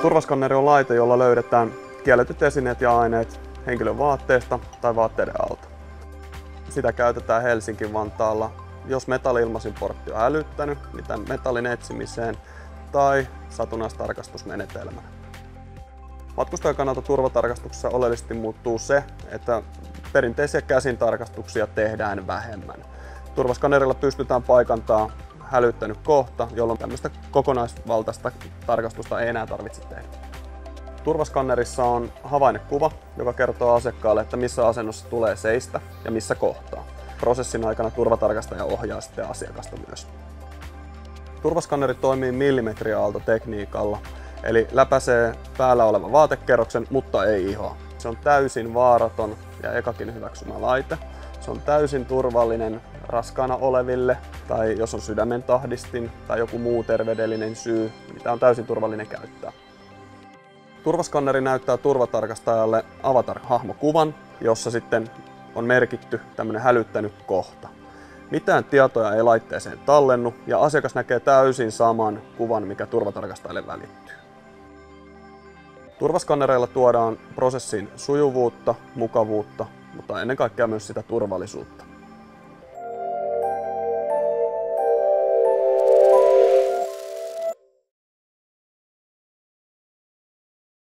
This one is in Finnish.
Turvaskanneri on laite, jolla löydetään kielletyt esineet ja aineet henkilön vaatteesta tai vaatteiden alta. Sitä käytetään Helsinki-Vantaalla, jos metalli-ilmaisinportti on hälyttänyt, niin tämän metallin etsimiseen tai satunnaistarkastusmenetelmänä. Matkustajan kannalta turvatarkastuksessa oleellisesti muuttuu se, että perinteisiä käsintarkastuksia tehdään vähemmän. Turvaskannerilla pystytään paikantamaan hälyttänyt kohta, jolloin tämmöistä kokonaisvaltaista tarkastusta ei enää tarvitse tehdä. Turvaskannerissa on havainnekuva, joka kertoo asiakkaalle, että missä asennossa tulee seistä ja missä kohtaa. Prosessin aikana turvatarkastaja ohjaa sitten asiakasta myös. Turvaskanneri toimii millimetriaaltotekniikalla, eli läpäisee päällä olevan vaatekerroksen, mutta ei ihoa. Se on täysin vaaraton ja ekakin hyväksymä laite. Se on täysin turvallinen raskaana oleville, tai jos on sydämen tahdistin tai joku muu terveydellinen syy, niin tämä on täysin turvallinen käyttää. Turvaskanneri näyttää turvatarkastajalle avatar-hahmokuvan, jossa sitten on merkitty tämmöinen hälyttänyt kohta. Mitään tietoja ei laitteeseen tallennu ja asiakas näkee täysin saman kuvan, mikä turvatarkastajalle välittyy. Turvaskannereilla tuodaan prosessiin sujuvuutta, mukavuutta, mutta ennen kaikkea myös sitä turvallisuutta.